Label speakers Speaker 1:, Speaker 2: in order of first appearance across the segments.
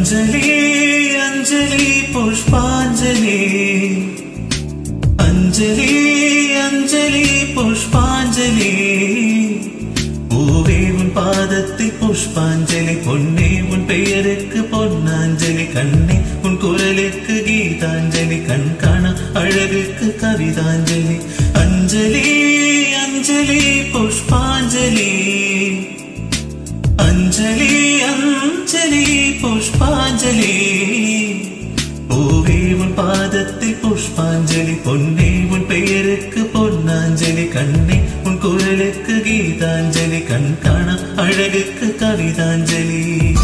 Speaker 1: अंजलि अंजलि पुष्पांजलि अंजलि अंजलि पुष्पांजलि பூவே உன் பாதத்தில் புஷ்பாஞ்சலி பொன்னே உன் பெயருக்கு பொன்னாஞ்சலி கண்ணே உன் குரலுக்கு கீதாஞ்சலி கண் காண அழகுக்கு கவிதாஞ்சலி अंजलि अंजलि पुष्पांजलि अंजलि अंजलि पुष्पांजलि பூவே உன் பாதத்தில் புஷ்பாஞ்சலி பொன்னே உன் பெயருக்கு பொன்னாஞ்சலி கண்ணே உன் குரலுக்கு கீதாஞ்சலி கண் காண அழகுக்கு கவிதாஞ்சலி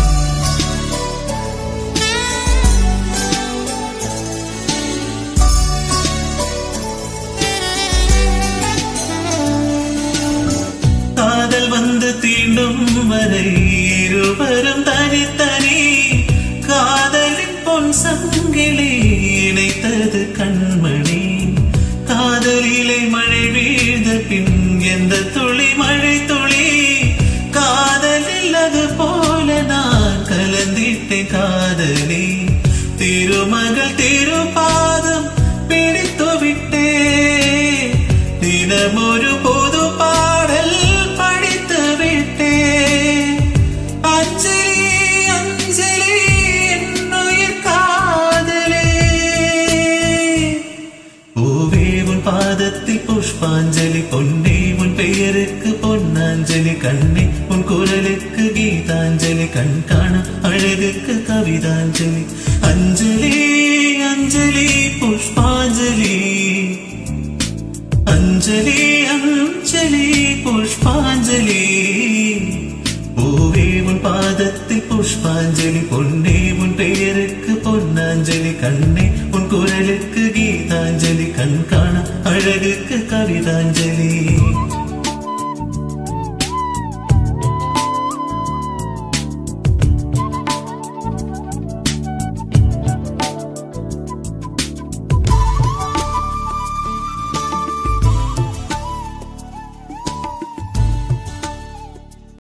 Speaker 1: காதல் வந்து தீண்டும் வரை இருவரும் தனித்தனி காதலின் பொன் சங்கிலி இணைத்தது கண்மணி காதலிலே மழை வீழ்ந்த பின் எந்த துளி மழை துளி காதலில் அது போல நான் கலந்திட்டேன் காதலி திருமகள் திருபாதம் பிடித்து விட்டே தினமொரு பொது பாடல் படித்து விட்டே अंजलि अंजलि என்னுயிர் காதலே பூவே உன் பாதத்தில் புஷ்பாஞ்சலி பொன்னே உன் பெயருக்கு பொன்னாஞ்சலி கண்ணே உன் குரலுக்கு கீதாஞ்சலி கண் காண அழகுக்கு கவிதாஞ்சலி अंजलि अंजलि पुष्पांजलि अंजलि अंजलि पुष्पांजलि பூவே உன் பாதத்தில் புஷ்பாஞ்சலி பொன்னே உன் பெயருக்கு பொன்னாஞ்சலி கண்ணே உன் குரலுக்கு கீதாஞ்சலி கண் காண அழகுக்கு கவிதாஞ்சலி